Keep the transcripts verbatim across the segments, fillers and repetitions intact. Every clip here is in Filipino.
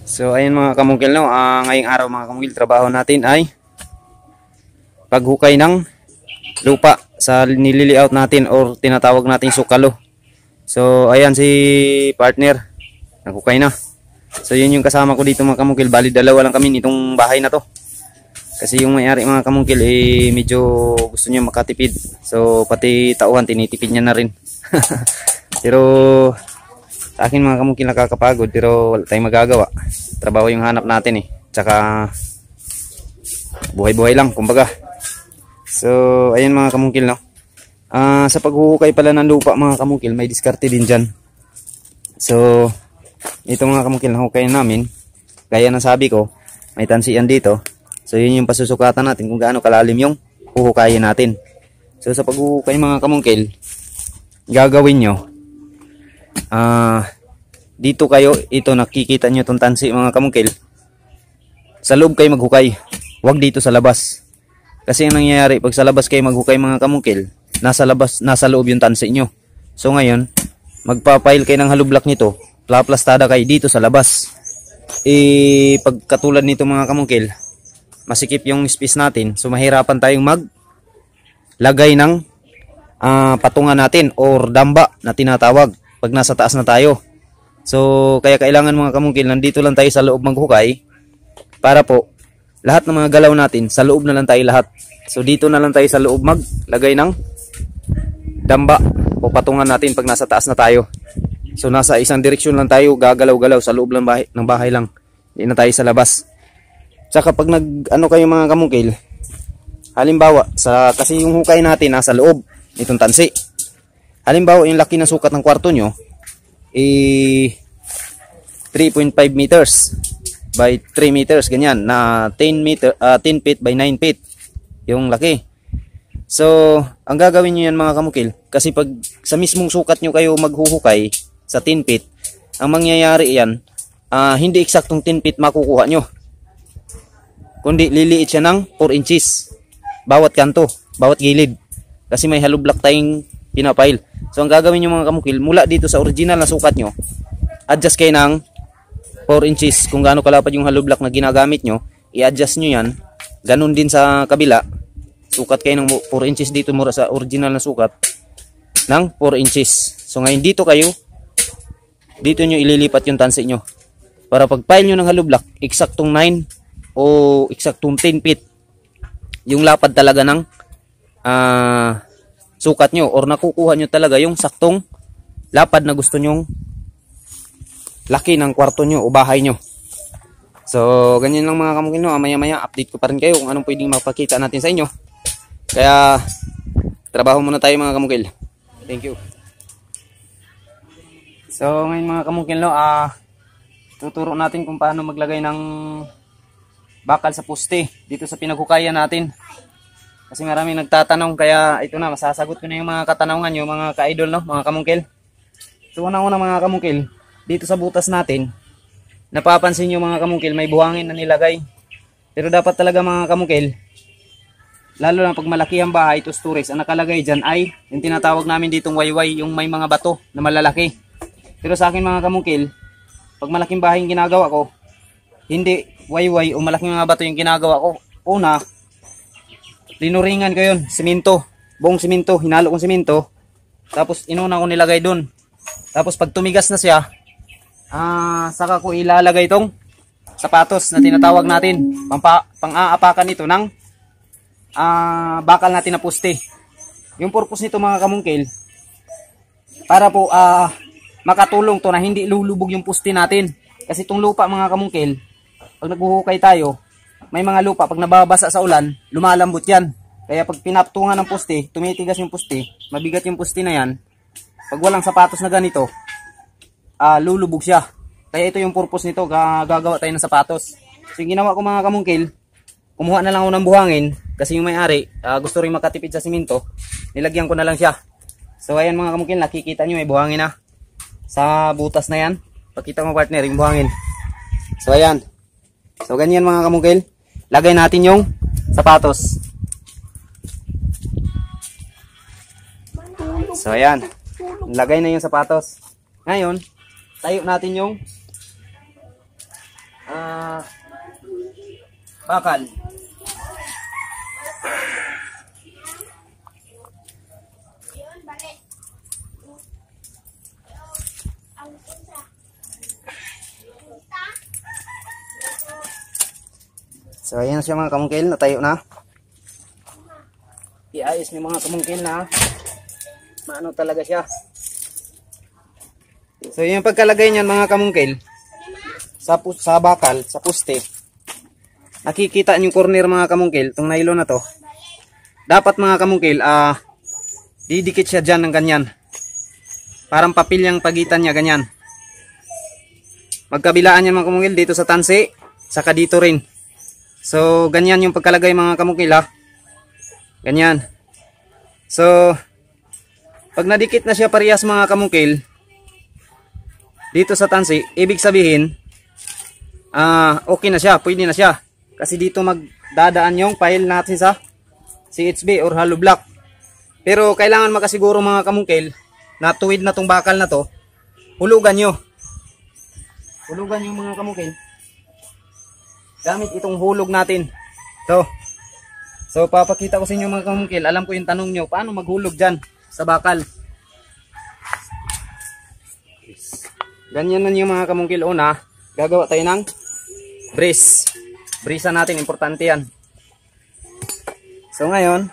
So ayun mga kamungkil, no, uh, ngayong araw mga kamungkil, trabaho natin ay paghukay ng lupa sa nililiaut natin or tinatawag nating sukalo. So ayan si partner, naghukay na. So yun yung kasama ko dito mga kamungkil, bali dalawa lang kami nitong bahay na to. Kasi yung may-ari mga kamungkil eh medyo gusto niya makatipid. So pati tauhan tinitipid niya na rin. Pero sa akin mga kamungkil nakakapagod, pero wala tayong magagawa. Trabaho yung hanap natin eh. Tsaka buhay-buhay lang kumbaga. So ayun mga kamungkil, no. Uh, sa paghuhukay pala ng lupa mga kamungkil, may diskarte din dyan. So ito mga kamungkil, nahukayan namin. Gaya ng sabi ko, may tansiyan dito. So yun yung pasusukatan natin kung gaano kalalim yung huhukayin natin. So sa paghuhukay mga kamungkil, gagawin nyo, Uh, dito kayo, ito nakikita nyo itong tansi mga kamungkil, sa loob kayo maghukay, huwag dito sa labas. Kasi ang nangyayari pag sa labas kayo maghukay mga kamungkil, nasa labas, nasa loob yung tansi nyo. So ngayon magpapail kayo ng halublak nito, plaplastada kayo dito sa labas. Eh pag katulad nito mga kamungkil, masikip yung space natin, so mahirapan tayong maglagay ng uh, patungan natin or damba na tinatawag pag nasa taas na tayo. So kaya kailangan mga kamungkil, nandito lang tayo sa loob maghukay, para po lahat ng mga galaw natin sa loob na lang tayo lahat. So dito na lang tayo sa loob maglagay ng damba o patungan natin pag nasa taas na tayo. So nasa isang direksyon lang tayo gagalaw-galaw, sa loob lang bahay, ng bahay lang, hindi na tayo sa labas. Tsaka pag nag ano kayo mga kamungkil, halimbawa sa, kasi yung hukay natin nasa loob itong tansi. Halimbawa yung laki ng sukat ng kwarto nyo eh three point five meters by three meters, ganyan, na ten meter, uh, ten feet by nine feet yung laki. So ang gagawin nyo yan mga kamungkil, kasi pag sa mismong sukat nyo kayo maghuhukay sa ten feet, ang mangyayari yan, uh, hindi eksaktong ten feet makukuha nyo, kundi liliit siya ng four inches bawat kanto, bawat gilid, kasi may halublak tayong pinapail. So ang gagawin nyo mga kamungkil, mula dito sa original na sukat nyo, adjust kayo ng four inches. Kung gaano kalapad yung halublak na ginagamit nyo, i-adjust nyo yan. Ganun din sa kabila, sukat kayo ng four inches dito mura sa original na sukat ng four inches. So ngayon dito kayo, dito nyo ililipat yung tansi nyo, para pag pile nyo ng halublak, eksaktong nine o eksaktong ten feet yung lapad talaga ng ah uh, sukat nyo, or nakukuha nyo talaga yung saktong lapad na gusto nyong laki ng kwarto nyo o bahay nyo. So ganyan lang mga kamungkil, no. Maya maya update ko pa rin kayo kung anong pwedeng mapakita natin sa inyo. Kaya trabaho muna tayo mga kamungkil. Thank you. So ngayon mga kamungkil, no, ah, tuturo natin kung paano maglagay ng bakal sa poste dito sa pinaghukayan natin. Kasi maraming nagtatanong, kaya ito na, masasagot ko na yung mga katanungan nyo mga ka-idol, no, mga kamungkil. So unang-una mga kamungkil, dito sa butas natin, napapansin nyo mga kamungkil, may buhangin na nilagay. Pero dapat talaga mga kamungkil, lalo na pag malaki ang bahay, to storage, ang nakalagay dyan ay yung tinatawag namin ditong wayway, yung may mga bato na malalaki. Pero sa akin mga kamungkil, pag malaking bahay yung ginagawa ko, hindi wayway o malaking mga bato yung ginagawa ko. Una, linuringan ko yun, simento, buong simento, hinalo kong simento, tapos inuna ko nilagay dun. Tapos pag tumigas na siya, ah, saka ko ilalagay itong sapatos na tinatawag natin, pang-aapakan nito ng ah, bakal natin na poste. Yung purpose nito mga kamungkil, para po ah, makatulong to na hindi lulubog yung poste natin. Kasi itong lupa mga kamungkil, pag naghuhukay tayo, may mga lupa pag nababasa sa ulan, lumalambot yan. Kaya pag pinaptungan ng poste, tumitigas yung poste, mabigat yung poste na yan. Pag walang sapatos na ganito, uh, lulubog siya. Kaya ito yung purpose nito, gagawa tayo ng sapatos. So yung ginawa ko mga kamungkil, kumuha na lang ako ng buhangin, kasi yung may-ari uh, gusto rin makatipid sa simento, nilagyan ko na lang siya. So ayan mga kamungkil, nakikita nyo may buhangin na sa butas na yan. Pakita mo partner yung buhangin. So ayan. So ganyan mga kamungkil, lagay natin yung sapatos. So ayan, lagay na yung sapatos. Ngayon, tayo natin yung ah, bakal. So ayan siya mga kamungkil, natayo na. Iayos niyo mga kamungkil na maano talaga siya. So yung pagkalagay niyan mga kamungkil sa, sa bakal, sa puste, nakikita niyo corner mga kamungkil, itong nylon na to. Dapat mga kamungkil, ah, uh, didikit siya dyan ng ganyan. Parang papel yung pagitan niya, ganyan. Magkabilaan yan mga kamungkil, dito sa tansi, saka dito rin. So ganyan yung pagkalagay mga kamungkil ha. Ganyan. So pag nadikit na siya parehas mga kamungkil dito sa tansi, ibig sabihin ah uh, okay na siya, pwede na siya. Kasi dito magdadaan yung pile natin sa C H B or hollow block. Pero kailangan makasiguro mga kamungkil na tuwid na tong bakal na to. Hulugan nyo. Hulugan yung mga kamungkil gamit itong hulog natin. To. So papakita ko sa inyo mga kamungkil. Alam ko yung tanong nyo, paano maghulog dyan sa bakal. Ganyan na yung mga kamungkil. Una, gagawa tayo ng brace. Brace natin, importante yan. So ngayon,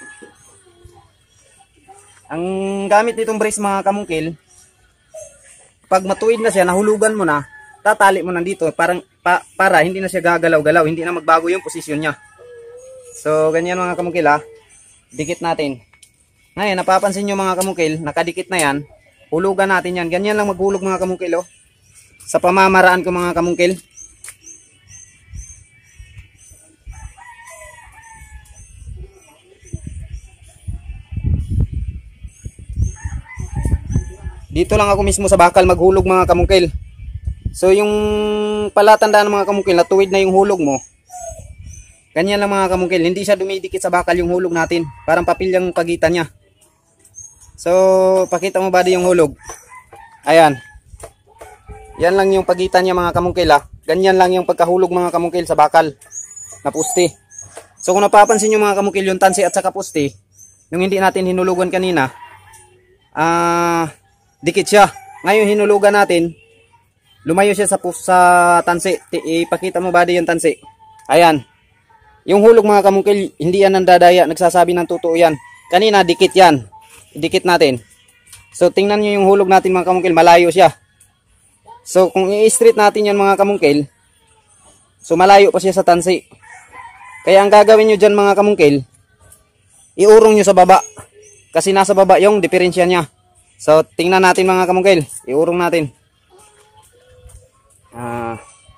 ang gamit nitong brace mga kamungkil, pag matuwid na siya, nahulugan mo na, tatali mo nandito parang pa, para hindi na siya gagalaw-galaw, hindi na magbago yung posisyon niya. So ganyan mga kamungkil ha. Dikit natin. Ngayon napapansin nyo mga kamungkil, nakadikit na yan. Hulugan natin yan. Ganyan lang maghulog mga kamungkil oh. Sa pamamaraan ko mga kamungkil. Dito lang ako mismo sa bakal maghulog mga kamungkil. So yung palatandaan ng mga kamungkil na tuwid na yung hulog mo. Ganyan lang mga kamungkil, hindi siya dumidikit sa bakal yung hulog natin. Parang papel yung pagitan niya. So pakita mo ba di yung hulog? Ayan. Yan lang yung pagitan niya mga kamungkil ha. Ganyan lang yung pagkahulog mga kamungkil sa bakal na puste. So kung napapansin nyo mga kamungkil yung tansi at saka puste, yung hindi natin hinulugan kanina, ah, dikit siya. Ngayon hinulugan natin, lumayo siya sa, sa tansi. Ipakita mo ba di yung tansi? Ayan. Yung hulog mga kamungkil, hindi yan nandadaya. Nagsasabi ng totoo yan. Kanina, dikit yan. Dikit natin. So, tingnan nyo yung hulog natin mga kamungkil. Malayo siya. So, kung i-straight natin yan mga kamungkil, so malayo pa siya sa tansi. Kaya ang gagawin nyo dyan mga kamungkil, iurong nyo sa baba. Kasi nasa baba yung diferensya niya. So, tingnan natin mga kamungkil. Iurong natin. Ah...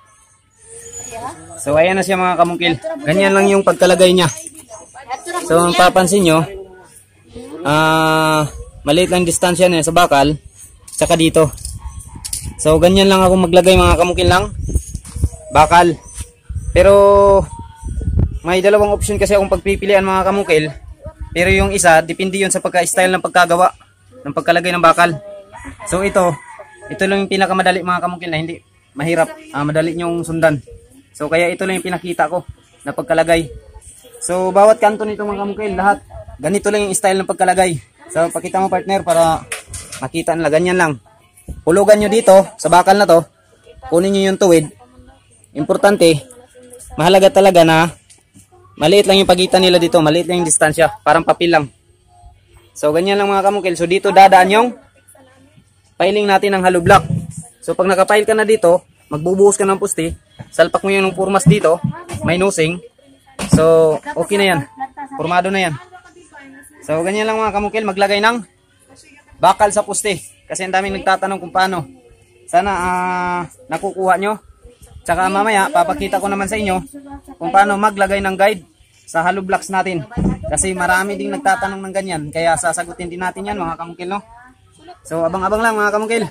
So ayan na siya mga kamungkil. Ganyan lang yung pagkalagay niya. So mapapansin nyo, uh, maliit lang distansya niya sa bakal, tsaka dito. So ganyan lang ako maglagay mga kamungkil lang bakal. Pero may dalawang option kasi akong pagpipilian mga kamungkil. Pero yung isa, depende yun sa pagka-style ng pagkagawa ng pagkalagay ng bakal. So ito, ito lang yung pinakamadali mga kamungkil na hindi mahirap, uh, madali nyong sundan. So kaya ito lang yung pinakita ko na pagkalagay. So bawat kanto nito mga kamungkil, lahat ganito lang yung style ng pagkalagay. So pakita mo partner para makita nila, ganyan lang. Hulugan nyo dito sa bakal na to. Kunin nyo yung tuwid. Importante, mahalaga talaga na maliit lang yung pagitan nila dito, maliit lang yung distansya, parang papel lang. So ganyan lang mga kamungkil. So dito dadaan yung piling natin ng hollow block. So pag nakapile ka na dito, magbubuhos ka ng puste, salpak mo yung purmas dito, may nosing. So okay na yan, formado na yan. So ganyan lang mga kamungkil, maglagay ng bakal sa puste. Kasi ang daming nagtatanong kung paano. Sana uh, nakukuha nyo. Tsaka mamaya papakita ko naman sa inyo kung paano maglagay ng guide sa hollow blocks natin. Kasi marami ding nagtatanong ng ganyan, kaya sasagutin din natin yan mga kamungkil no? So abang-abang lang mga kamungkil.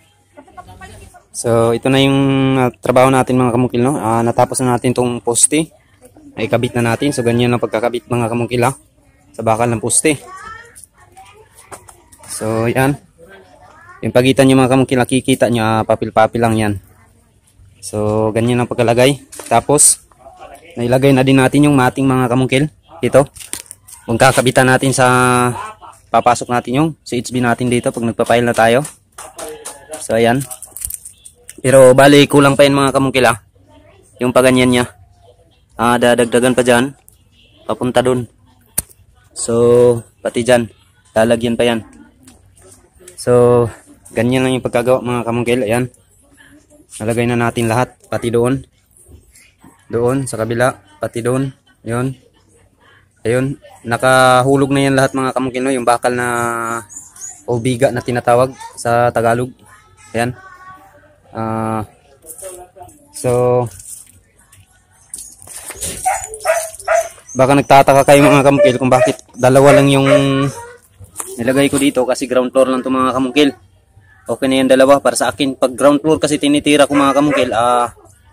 So ito na yung uh, trabaho natin mga kamungkil no. Uh, natapos na natin tong poste. Ay kabit na natin. So ganyan lang pagkakabit mga kamungkil ha, sa bakal ng poste. So yan. Yung pagitan nyo mga kamungkil, nakikita nyo, uh, papil-papil lang yan. So ganyan ang pagkalagay. Tapos nailagay na din natin yung mating mga kamungkil. Ito. Magkakabitan natin sa papasok natin yung C H B natin dito pag nagpa-file na tayo. So ayan. Pero bali kulang pa yan mga kamungkil ah. Yung paganyan niya. Ah, dadagdagan pa dyan. Papunta dun. So pati dyan. Lalagyan pa yan. So ganyan lang yung pagkagawa mga kamungkil. Ayan. Nalagay na natin lahat. Pati doon. Doon sa kabila. Pati doon. Yun. Ayun. Nakahulog na yan lahat mga kamungkil. No? Yung bakal na o biga na tinatawag sa Tagalog. Ayan. Uh, so baka nagtataka kayo mga kamungkil kung bakit dalawa lang yung nilagay ko dito kasi ground floor lang to mga kamungkil. Okay na yan dalawa para sa akin. Pag ground floor kasi tinitira ko mga kamungkil, ah,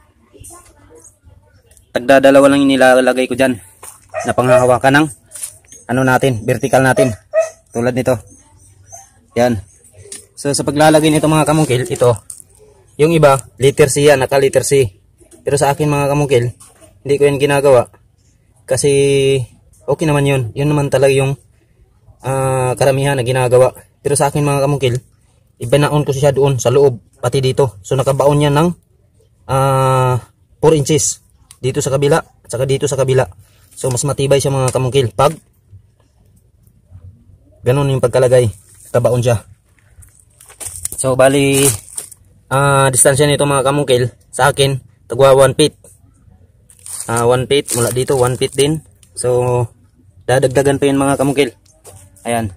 tagdadalawa lang yung nilalagay ko dyan na panghahawakan ng ano natin, vertical natin. Tulad nito. Yan. So sa paglalagay nito mga kamungkil, ito. Yung iba, letter C yan, naka letter C. Pero sa akin mga kamungkil, hindi ko yan ginagawa. Kasi okay naman yun. Yun naman talaga yung uh, karamihan na ginagawa. Pero sa akin mga kamungkil, ibanaon ko siya doon sa loob, pati dito. So nakabaon yan ng uh, four inches. Dito sa kabila, at saka dito sa kabila. So mas matibay siya mga kamungkil. Pag ganun yung pagkalagay, nakabaon siya. So bali, uh, distansya nito mga kamungkil, sa akin, tagwa one feet. Uh, one feet, mula dito, one feet din. So, dadagdagan pa yun mga kamungkil. Ayan.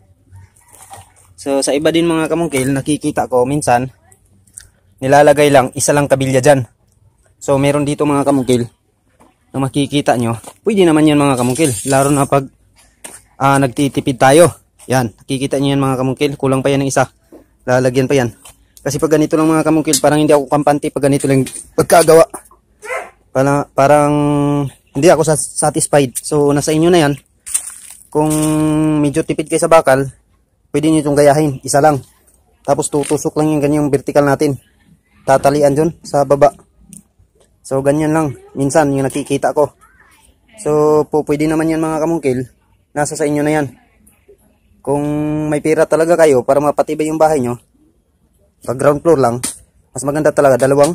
So, sa iba din mga kamungkil, nakikita ko minsan, nilalagay lang, isa lang kabilya dyan. So, meron dito mga kamungkil, na makikita nyo, pwede naman yan mga kamungkil. Laro na pag uh, nagtitipid tayo. Yan, nakikita nyo yan mga kamungkil, kulang pa yan ng isa. Lalagyan pa yan. Kasi pag ganito lang mga kamungkil, parang hindi ako kampante pag ganito lang pagkagawa. Parang, parang hindi ako satisfied. So nasa inyo na yan. Kung medyo tipid kayo sa bakal, pwede nyo itong gayahin. Isa lang. Tapos tutusok lang yung ganyang vertical natin. Tatalian dun sa baba. So ganyan lang. Minsan yung nakikita ko. So po, pwede naman yan mga kamungkil. Nasa sa inyo na yan. Kung may pera talaga kayo para mapatibay yung bahay nyo, pag ground floor lang, mas maganda talaga dalawang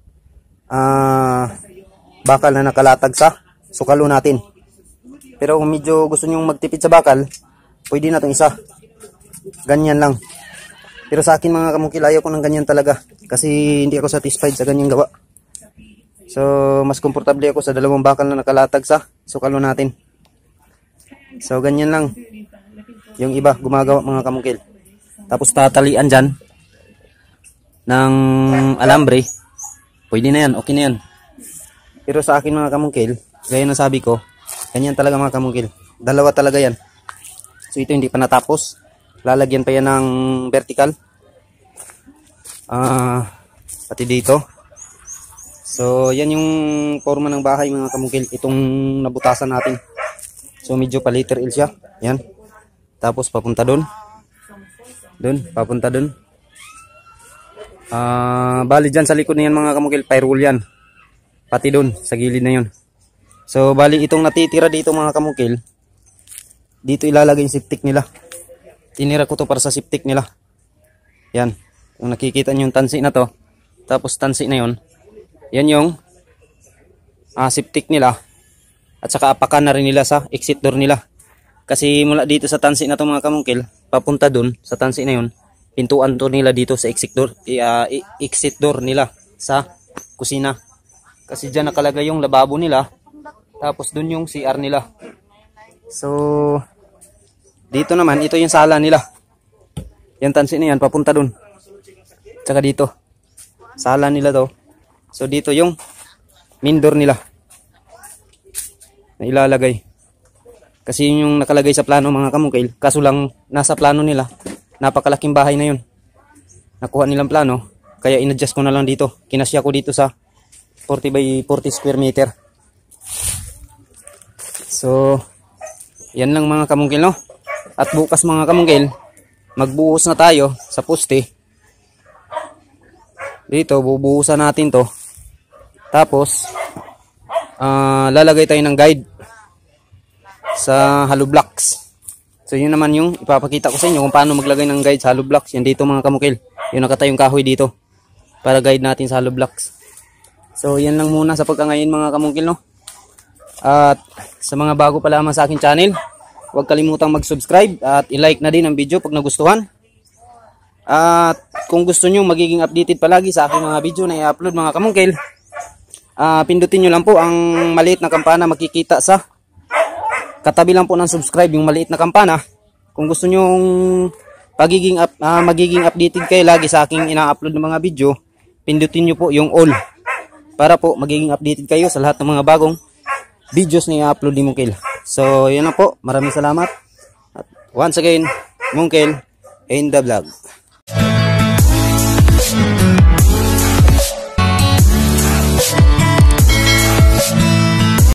ah uh, bakal na nakalatag sa sukalo natin. Pero kung medyo gusto nyong magtipid sa bakal, pwede na itong isa. Ganyan lang. Pero sa akin mga kamungkil, ayaw ko ng ganyan talaga. Kasi hindi ako satisfied sa ganyang gawa. So, mas komportable ako sa dalawang bakal na nakalatag sa sukalo natin. So, ganyan lang. Yung iba, gumagawa mga kamungkil. Tapos tatalian dyan ng alambre. Pwede na yan, okay na yan. Pero sa akin mga kamungkil, gaya na sabi ko, ganyan talaga mga kamungkil. Dalawa talaga yan. So ito hindi pa natapos. Lalagyan pa yan ng vertical. Ah, uh, pati dito. So yan yung forma ng bahay mga kamungkil. Itong nabutasan natin. So medyo pa letter L siya. Yan. Tapos papunta doon. Doon, papunta doon. Ah, uh, bali dyan sa likod na yan mga kamungkil, firewall yan. Pati doon, sa gilid na yun. So, bali itong natitira dito mga kamungkil, dito ilalagay yung septic nila. Tinira ko to para sa septic nila. Yan. Kung nakikita nyo yung tansi na to, tapos tansi na yun, yan yung uh, septic nila. At saka apakan na rin nila sa exit door nila. Kasi mula dito sa tansi na to mga kamungkil, papunta doon, sa tansi na yun, pintuan to nila dito sa exit door, uh, exit door nila sa kusina. Kasi dyan nakalagay yung lababo nila. Tapos dun yung C R nila. So, dito naman, ito yung sala nila. Yan tansi na yan, papunta dun. Tsaka dito. Sala nila to. So, dito yung main door nila. Na ilalagay. Kasi yun yung nakalagay sa plano mga kamungkil. Kaso lang, nasa plano nila. Napakalaking bahay na yun. Nakuha nilang plano. Kaya in-adjust ko na lang dito. Kinasya ko dito sa forty by forty square meter. So, yan lang mga kamungkil, no? At bukas mga kamungkil, magbuhos na tayo sa poste. Dito, bubuhusan natin to. Tapos, uh, lalagay tayo ng guide sa hollow blocks. So yun naman yung ipapakita ko sa inyo kung paano maglagay ng guide sa hollow blocks. Yan dito mga kamukil. Yung nakatayong kahoy dito para guide natin sa hollow blocks. So yan lang muna sa pagkangayon mga kamukil, no. At sa mga bago pa lamang sa akin channel, huwag kalimutang mag-subscribe at i-like na din ang video pag nagustuhan. At kung gusto nyo magiging updated palagi sa aking mga video na i-upload mga kamukil, uh, pindutin nyo lang po ang maliit na kampana, makikita sa katabi lang po ng subscribe yung maliit na kampana. Kung gusto nyo pagiging up, uh, magiging updated kayo lagi sa aking ina-upload ng mga video, pindutin nyo po yung all para po magiging updated kayo sa lahat ng mga bagong videos na i-upload ni Mungkil. So yun na po, maraming salamat. At once again, Mungkil in the vlog.